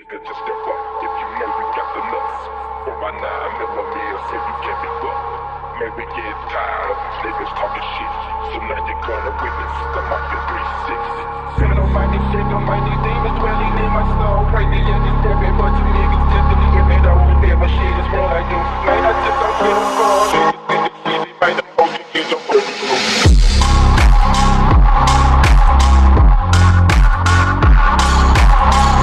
nigga, just step up. If you know you got the nuts. For my 9mm, so you can't be fucked. Man, we get tired of these niggas talking shit. So now you're gonna witness the Mafia 360. Set on my these demons.